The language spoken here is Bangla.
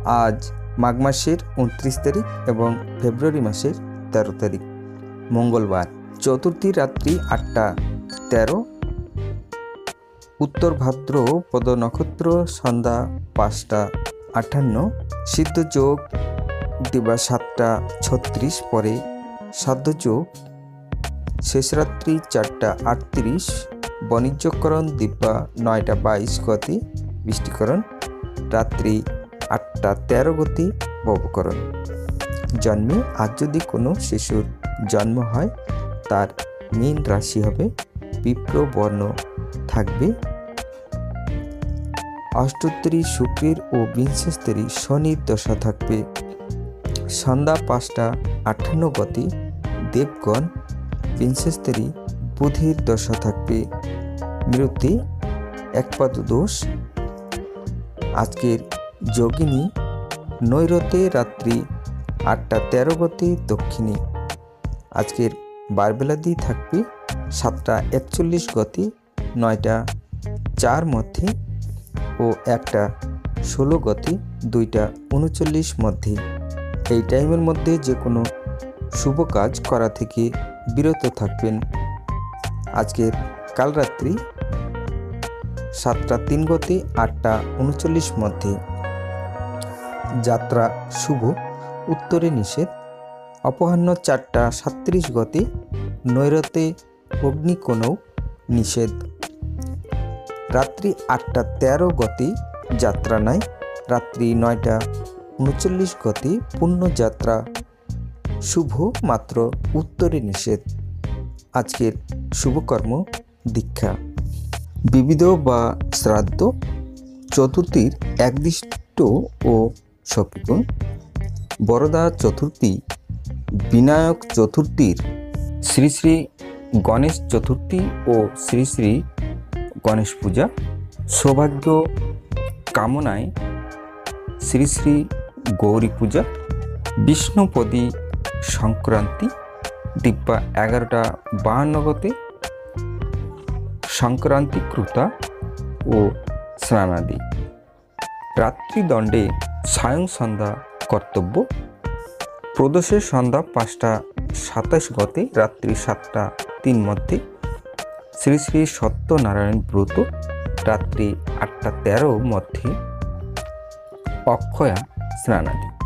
আজ মাঘ মাসের 29 তারিখ এবং ফেব্রুয়ারি মাসের 13 তারিখ মঙ্গলবার। চতুর্থী রাত্রি 8টা 13, উত্তর ভাদ্রপদ নক্ষত্র সন্ধ্যা 5টা 58, সিদ্ধ যোগ দিবা 7টা 36, পরে সাধ্য যোগ শেষ রাত্রি 4টা 38, বাণিজ্যকরণ দিব্যা 9টা 22 গতি, বৃষ্টিকরণ রাত্রি 8টা 13 গতি, ববকরণ। জন্মে আজ যদি কোনো শিশুর জন্ম হয় তার মীন রাশি হবে, বিপ্র বর্ণ থাকবে। অষ্টোত্তরী শুক্রের ও বিংশস্তরী শনির দশা থাকবে। সন্ধ্যা 5টা 58 গতি, দেবগণ। বিংশস্তরী বুধের দশা থাকবে। মৃত্যু একপাদ দোষ। আজকের যোগিনী নৈরতে রাত্রি 8টা 13 গতি, দক্ষিণী। আজকের বারবেলাদি থাকবে 7টা 41 গতি, 9টা 4 মধ্যে ও 1টা 16 গতি, 2টা 39 মধ্যে। এই টাইমের মধ্যে যে কোনো শুভ কাজ করা থেকে বিরত থাকবেন। আজকের কাল রাত্রি 7টা 3 গতি, 8টা 39 মধ্যে। যাত্রা শুভ, উত্তরে নিষেধ। অপরাহ্ন 4টা 37 গতি, নৈরতে অগ্নিকোণও নিষেধ। রাত্রি 8টা 13 গতি, যাত্রা নাই। রাত্রি 9টা 39 গতি, পুণ্যযাত্রা শুভ, মাত্র উত্তরে নিষেধ। আজকের শুভকর্ম দীক্ষা, বিবিধ বা শ্রাদ্ধ, চতুর্থীর একদিষ্ট ও সপিগুণ, বরদা চতুর্থী, বিনায়ক চতুর্থীর, শ্রী শ্রী গণেশ চতুর্থী ও শ্রী শ্রী গণেশ পূজা, সৌভাগ্য কামনায় শ্রী শ্রী গৌরী পূজা, বিষ্ণুপদী সংক্রান্তি দিব্যা 11টা 52 গতে, সংক্রান্তি কৃতা ও স্নানাদি। রাত্রিদণ্ডে সায়ং সন্ধ্যা কর্তব্য। প্রদোষের সন্ধ্যা 5টা 27 গতে, রাত্রি 7টা 3 মধ্যে। শ্রী শ্রী সত্যনারায়ণ ব্রত রাত্রি 8টা 13 মধ্যে। অক্ষয়া স্নানাদি।